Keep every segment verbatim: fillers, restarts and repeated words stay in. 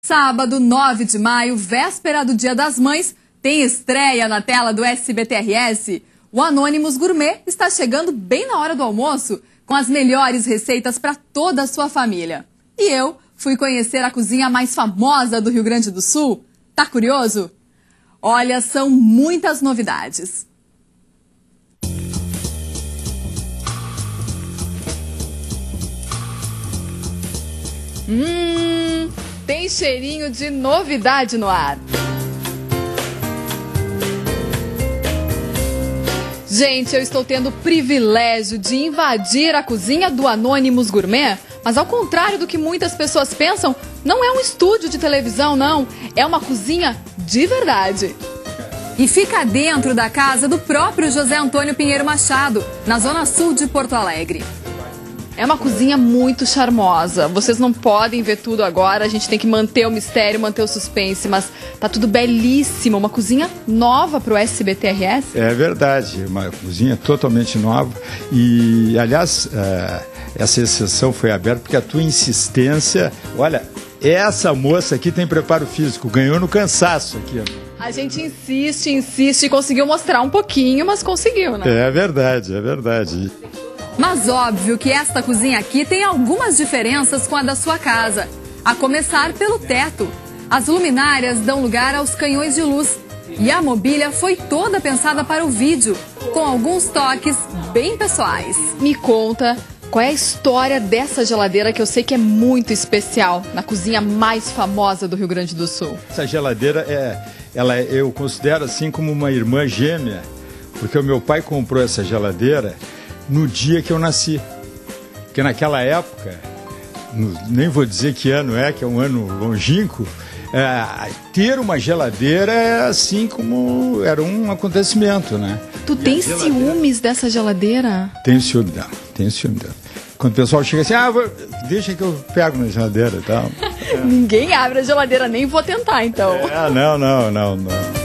Sábado, nove de maio, véspera do Dia das Mães, tem estreia na tela do S B T R S. O Anônimos Gourmet está chegando bem na hora do almoço, com as melhores receitas para toda a sua família. E eu fui conhecer a cozinha mais famosa do Rio Grande do Sul. Tá curioso? Olha, são muitas novidades. Hum, tem cheirinho de novidade no ar. Gente, eu estou tendo o privilégio de invadir a cozinha do Anônimos Gourmet, mas ao contrário do que muitas pessoas pensam, não é um estúdio de televisão, não. É uma cozinha de verdade. E fica dentro da casa do próprio José Antônio Pinheiro Machado, na zona sul de Porto Alegre. É uma cozinha muito charmosa. Vocês não podem ver tudo agora, a gente tem que manter o mistério, manter o suspense, mas tá tudo belíssimo. Uma cozinha nova pro S B T R S. É verdade, uma cozinha totalmente nova. E, aliás, uh, essa exceção foi aberta porque a tua insistência... Olha, essa moça aqui tem preparo físico, ganhou no cansaço aqui. A gente insiste, insiste, conseguiu mostrar um pouquinho, mas conseguiu, né? É verdade, é verdade. Mas óbvio que esta cozinha aqui tem algumas diferenças com a da sua casa. A começar pelo teto. As luminárias dão lugar aos canhões de luz. E a mobília foi toda pensada para o vídeo, com alguns toques bem pessoais. Me conta, qual é a história dessa geladeira que eu sei que é muito especial na cozinha mais famosa do Rio Grande do Sul? Essa geladeira, é, ela, eu considero assim como uma irmã gêmea, porque o meu pai comprou essa geladeira no dia que eu nasci. Porque naquela época, no, nem vou dizer que ano é, que é um ano longínquo, é, ter uma geladeira é assim como era um acontecimento, né? Tu tem ciúmes dessa geladeira? Tenho ciúme dela, tenho ciúme dela. Quando o pessoal chega assim, ah, vou, deixa que eu pego na geladeira e tal. É. Ninguém abre a geladeira, nem vou tentar então. É, não, não, não, não.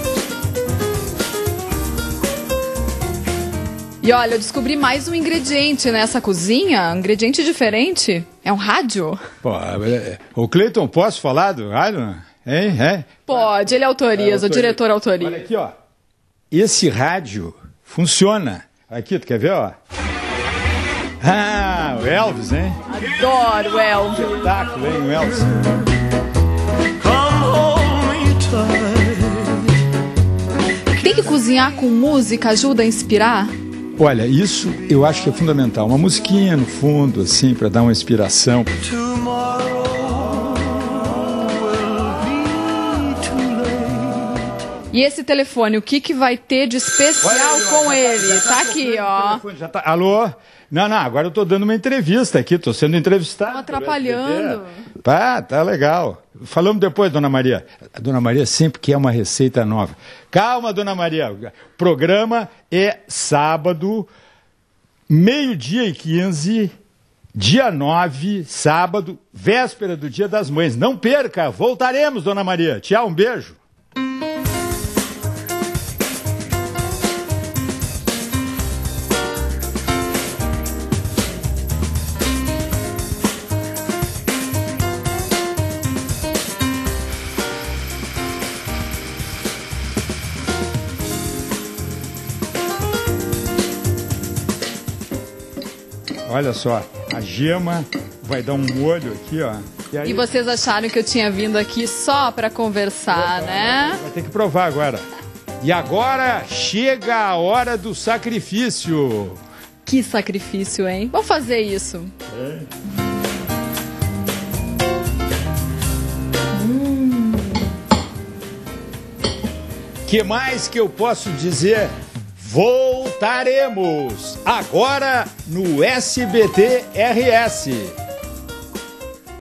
E olha, eu descobri mais um ingrediente nessa cozinha, um ingrediente diferente. É um rádio. Pô, o Cleiton, posso falar do rádio? Hein? É? Pode, ele autoriza, é, o diretor autoriza. Olha aqui, ó. Esse rádio funciona. Aqui, tu quer ver, ó? Ah, o Elvis, hein? Adoro o Elvis. Espetáculo, hein, o Elvis. Tem que cozinhar com música, ajuda a inspirar? Olha, isso eu acho que é fundamental. Uma musiquinha no fundo, assim, para dar uma inspiração. E esse telefone, o que, que vai ter de especial Olha, com ele? Tá, tá aqui, ó. Já tá... Alô? Não, não, agora eu tô dando uma entrevista aqui, tô sendo entrevistado. Tô atrapalhando. Tá, tá legal. Falamos depois, dona Maria. A dona Maria sempre quer uma receita nova. Calma, dona Maria. O programa é sábado, meio-dia e quinze, dia nove, sábado, véspera do Dia das Mães. Não perca, voltaremos, dona Maria. Tchau, um beijo. Olha só, a gema vai dar um molho aqui, ó. E, aí... e vocês acharam que eu tinha vindo aqui só para conversar, Opa, né? Vai ter que provar agora. E agora chega a hora do sacrifício. Que sacrifício, hein? Vamos fazer isso. É. Hum. Que mais que eu posso dizer? Voltaremos agora no S B T R S.